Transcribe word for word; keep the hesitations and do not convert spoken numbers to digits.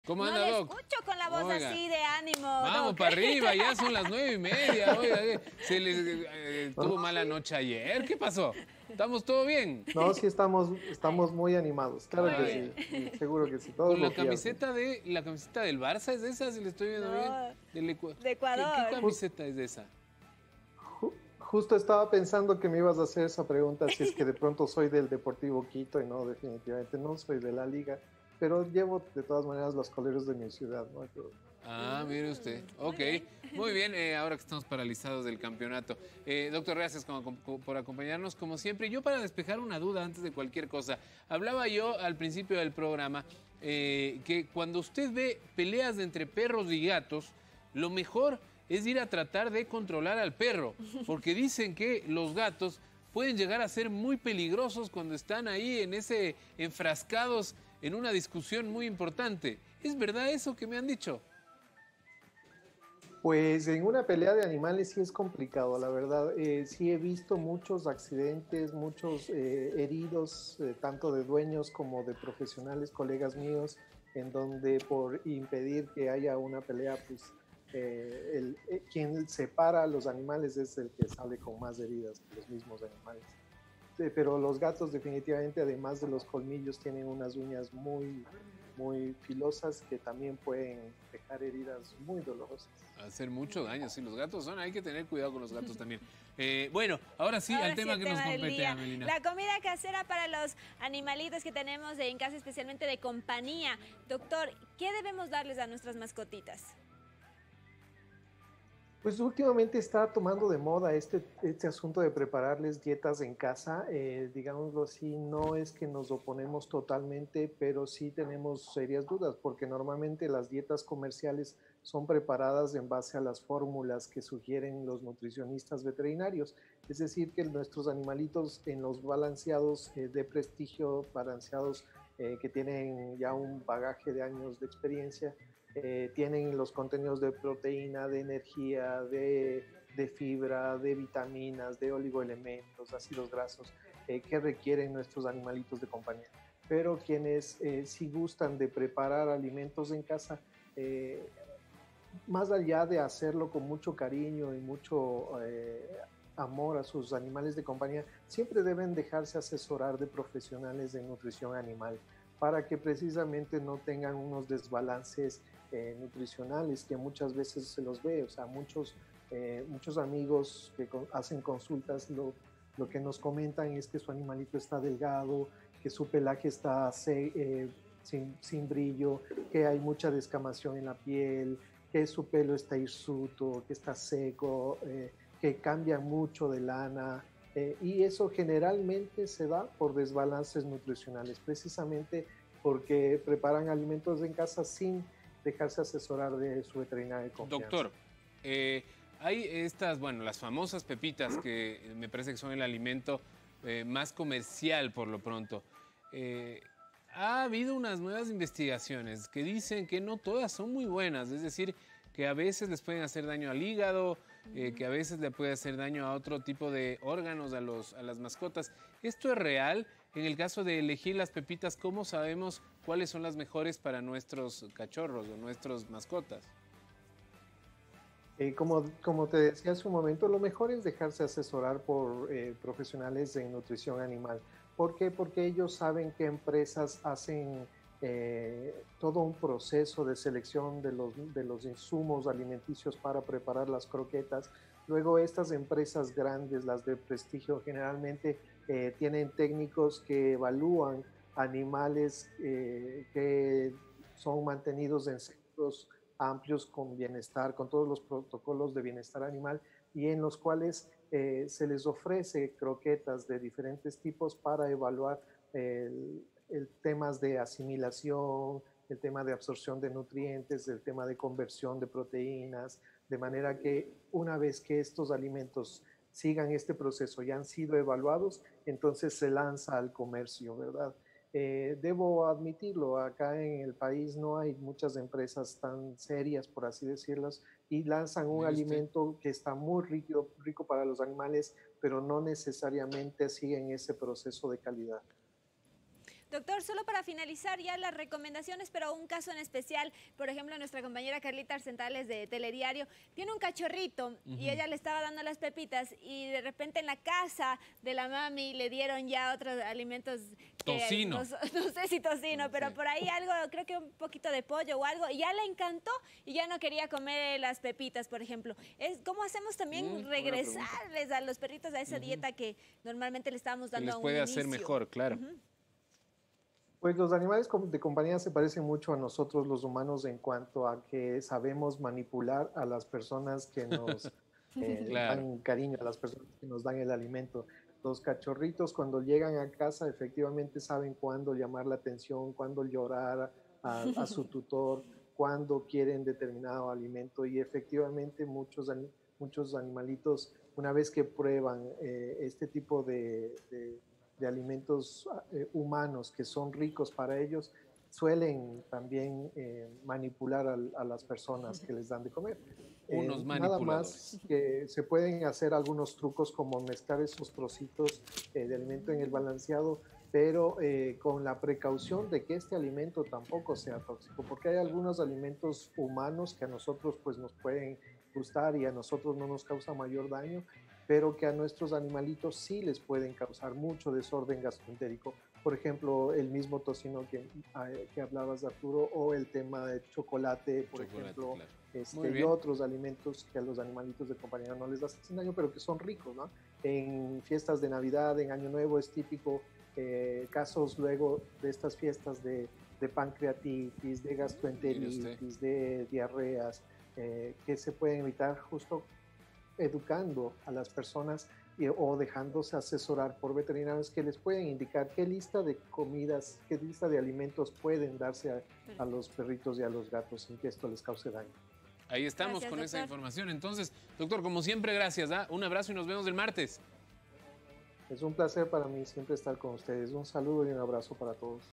¿Cómo No anda, le Doc? escucho con la voz Oiga. así de ánimo, Vamos Doc. para arriba, ya son las nueve y media. Oiga, eh, se les eh, tuvo mala noche ayer. ¿Qué pasó? ¿Estamos todo bien? No, sí estamos, estamos muy animados, claro Muy que bien. sí, seguro que sí, todos Con la los días. camiseta de la camiseta del Barça, ¿es de esa? Si le estoy viendo No, bien. Del Ecua- de Ecuador. ¿Qué, qué camiseta es de esa? Ju- Justo estaba pensando que me ibas a hacer esa pregunta, si es que de pronto soy del Deportivo Quito, y no, definitivamente no soy de la liga, pero llevo de todas maneras los colores de mi ciudad, ¿no? Pero- Ah, mire usted. Ok, muy bien, eh, ahora que estamos paralizados del campeonato. Eh, doctor, gracias como- como- por acompañarnos como siempre. Yo para despejar una duda antes de cualquier cosa, hablaba yo al principio del programa eh, que cuando usted ve peleas entre perros y gatos, lo mejor es ir a tratar de controlar al perro, porque dicen que los gatos pueden llegar a ser muy peligrosos cuando están ahí en ese enfrascados en una discusión muy importante. ¿Es verdad eso que me han dicho? Pues en una pelea de animales sí es complicado, la verdad. Eh, sí he visto muchos accidentes, muchos eh, heridos, eh, tanto de dueños como de profesionales, colegas míos, en donde por impedir que haya una pelea, pues eh, el, eh, quien separa a los animales es el que sale con más heridas que los mismos animales. Sí, pero los gatos definitivamente, además de los colmillos, tienen unas uñas muy, muy filosas que también pueden dejar heridas muy dolorosas. Hacer mucho daño, sí, los gatos son, hay que tener cuidado con los gatos también. Eh, bueno, ahora sí, Ahora al tema el que nos tema del compete, día. Amelina. La comida casera para los animalitos que tenemos en casa, especialmente de compañía. Doctor, ¿qué debemos darles a nuestras mascotitas? Pues últimamente está tomando de moda este, este asunto de prepararles dietas en casa. Eh, digámoslo así, no es que nos oponemos totalmente, pero sí tenemos serias dudas, porque normalmente las dietas comerciales son preparadas en base a las fórmulas que sugieren los nutricionistas veterinarios. Es decir, que nuestros animalitos en los balanceados eh, de prestigio, balanceados eh, que tienen ya un bagaje de años de experiencia, Eh, tienen los contenidos de proteína, de energía, de, de fibra, de vitaminas, de oligoelementos, ácidos grasos eh, que requieren nuestros animalitos de compañía. Pero quienes eh, sí gustan de preparar alimentos en casa, eh, más allá de hacerlo con mucho cariño y mucho eh, amor a sus animales de compañía, siempre deben dejarse asesorar de profesionales de nutrición animal para que precisamente no tengan unos desbalances eh, nutricionales que muchas veces se los ve. O sea, muchos, eh, muchos amigos que con, hacen consultas lo, lo que nos comentan es que su animalito está delgado, que su pelaje está se, eh, sin, sin brillo, que hay mucha descamación en la piel, que su pelo está hirsuto, que está seco, eh, que cambia mucho de lana. Eh, y eso generalmente se da por desbalances nutricionales, precisamente porque preparan alimentos en casa sin dejarse asesorar de su veterinario de confianza. Doctor, eh, hay estas, bueno, las famosas pepitas que me parece que son el alimento eh, más comercial por lo pronto. Eh, ha habido unas nuevas investigaciones que dicen que no todas son muy buenas, es decir, que a veces les pueden hacer daño al hígado, eh, que a veces le puede hacer daño a otro tipo de órganos, a, los, a las mascotas. ¿Esto es real? En el caso de elegir las pepitas, ¿cómo sabemos cuáles son las mejores para nuestros cachorros o nuestros mascotas? Eh, como, como te decía hace un momento, lo mejor es dejarse asesorar por eh, profesionales de nutrición animal. ¿Por qué? Porque ellos saben qué empresas hacen eh, todo un proceso de selección de los, de los insumos alimenticios para preparar las croquetas. Luego estas empresas grandes, las de prestigio, generalmente eh, tienen técnicos que evalúan animales eh, que son mantenidos en centros amplios con bienestar, con todos los protocolos de bienestar animal y en los cuales eh, se les ofrece croquetas de diferentes tipos para evaluar el, el temas de asimilación, el tema de absorción de nutrientes, el tema de conversión de proteínas, de manera que una vez que estos alimentos sigan este proceso y han sido evaluados, entonces se lanza al comercio, ¿verdad? Eh, debo admitirlo, acá en el país no hay muchas empresas tan serias, por así decirlas, y lanzan un alimento que está muy rico, rico para los animales, pero no necesariamente siguen ese proceso de calidad. Doctor, solo para finalizar ya las recomendaciones, pero un caso en especial, por ejemplo, nuestra compañera Carlita Arcentales de Telediario tiene un cachorrito uh-huh. y ella le estaba dando las pepitas y de repente en la casa de la mami le dieron ya otros alimentos. Que, tocino. No, no sé si tocino, no, pero sí. por ahí algo, creo que un poquito de pollo o algo, y ya le encantó y ya no quería comer las pepitas, por ejemplo. Es ¿Cómo hacemos también mm, regresarles a los perritos a esa uh-huh. dieta que normalmente le estábamos dando les a un puede inicio? hacer mejor, claro. Uh-huh. Pues los animales de compañía se parecen mucho a nosotros los humanos en cuanto a que sabemos manipular a las personas que nos eh, claro. dan cariño, a las personas que nos dan el alimento. Los cachorritos cuando llegan a casa efectivamente saben cuándo llamar la atención, cuándo llorar a, a su tutor, cuándo quieren determinado alimento y efectivamente muchos, muchos animalitos una vez que prueban eh, este tipo de, de, de alimentos eh, humanos que son ricos para ellos, suelen también eh, manipular a, a las personas que les dan de comer. Unos eh, manipuladores. Nada más que se pueden hacer algunos trucos como mezclar esos trocitos eh, de alimento en el balanceado, pero eh, con la precaución de que este alimento tampoco sea tóxico, porque hay algunos alimentos humanos que a nosotros pues nos pueden gustar y a nosotros no nos causa mayor daño, pero que a nuestros animalitos sí les pueden causar mucho desorden gastroentérico. Por ejemplo, el mismo tocino que, que hablabas, Arturo, o el tema de chocolate, por chocolate, ejemplo, claro. este, y otros alimentos que a los animalitos de compañía no les hacen daño, pero que son ricos, ¿no? En fiestas de Navidad, en Año Nuevo es típico eh, casos luego de estas fiestas de, de pancreatitis, de gastroenteritis, de diarreas, eh, que se pueden evitar justo educando a las personas y, o dejándose asesorar por veterinarios que les pueden indicar qué lista de comidas, qué lista de alimentos pueden darse a, a los perritos y a los gatos sin que esto les cause daño. Ahí estamos gracias, con doctor. Esa información. Entonces, doctor, como siempre, gracias. ¿eh? Un abrazo y nos vemos el martes. Es un placer para mí siempre estar con ustedes. Un saludo y un abrazo para todos.